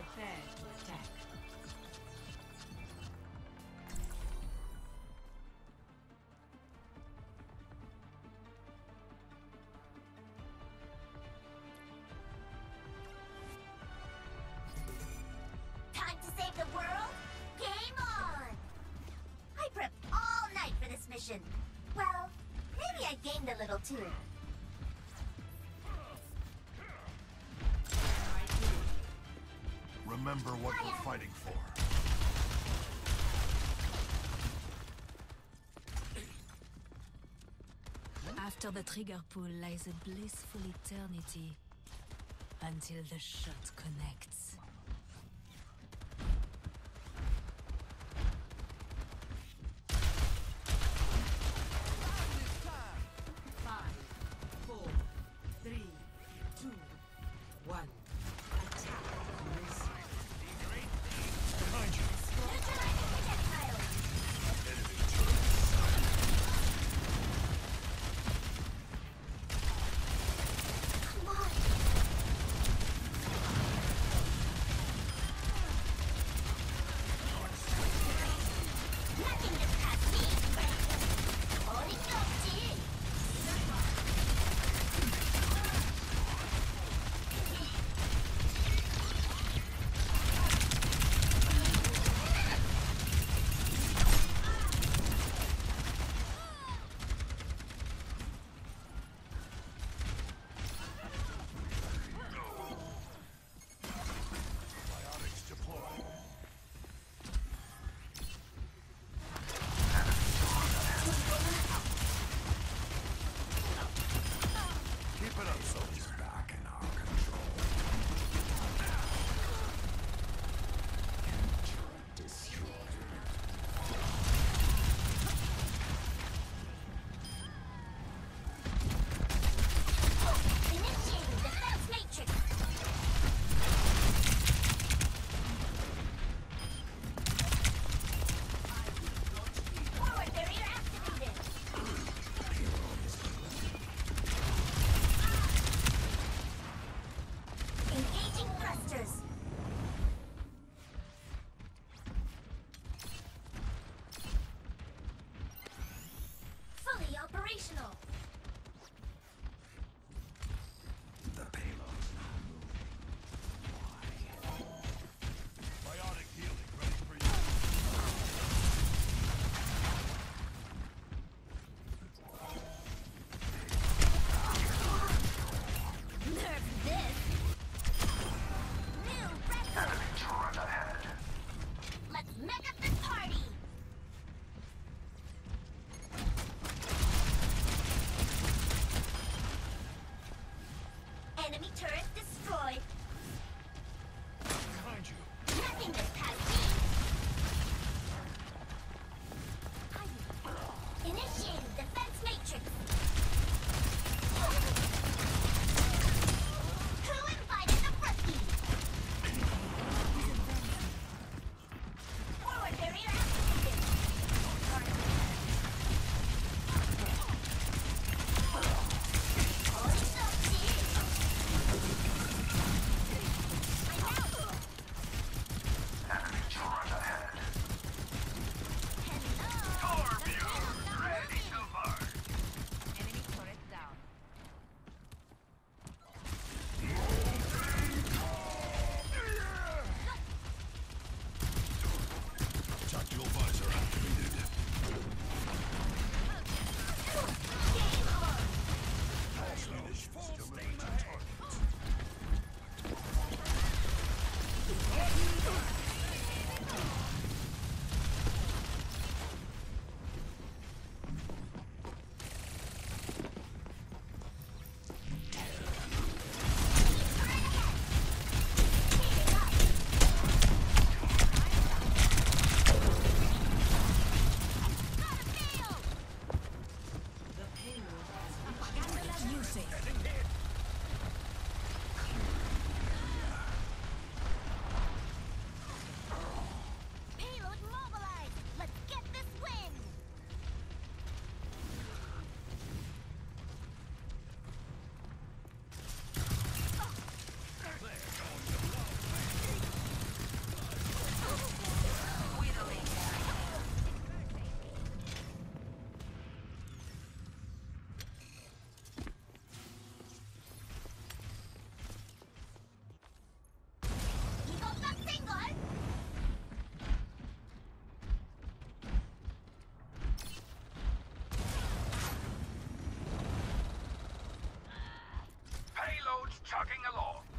Prepare to attack. Time to save the world? Game on! I prepped all night for this mission. Well, maybe I gamed a little too. Remember what we're fighting for. After the trigger pull lies a blissful eternity. Until the shot connects. Operational. The payload. Biotic healing ready for you. Nerf this. New record. Enemy turret ahead. Let's make up this party. Enemy turret destroyed. Behind you. Nothing gets past me. Initiating defense matrix. Who invited the rookie? Forward barrier activated. Oh, so cheap. I'm out. Enemy chugging along.